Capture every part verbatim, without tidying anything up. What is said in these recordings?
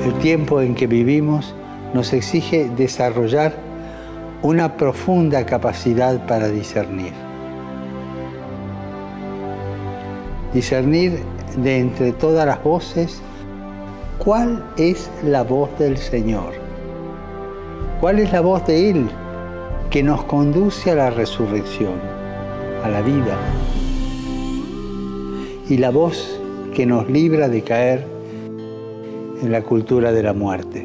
El tiempo en que vivimos nos exige desarrollar una profunda capacidad para discernir. Discernir de entre todas las voces, ¿cuál es la voz del Señor? ¿Cuál es la voz de Él que nos conduce a la resurrección, a la vida? Y la voz que nos libra de caer en la cultura de la muerte.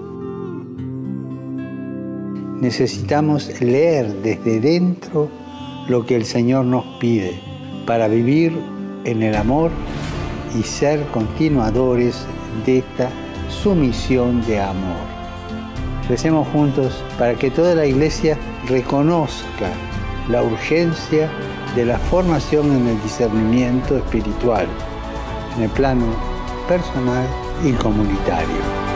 Necesitamos leer desde dentro lo que el Señor nos pide para vivir en el amor y ser continuadores de esta sumisión de amor. Recemos juntos para que toda la Iglesia reconozca la urgencia de la formación en el discernimiento espiritual, en el plano personal y comunitario.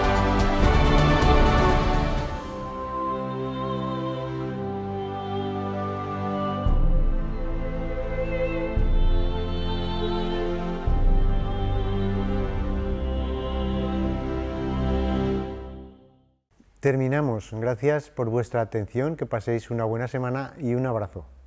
Terminamos. Gracias por vuestra atención, que paséis una buena semana y un abrazo.